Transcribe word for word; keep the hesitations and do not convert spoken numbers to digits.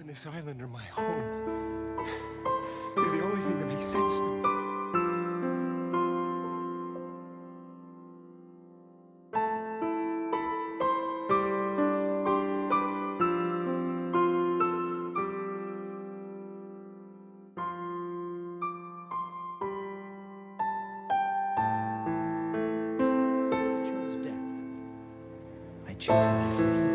this island are my home. You're the only thing that makes sense to me. I chose death. I choose life with you.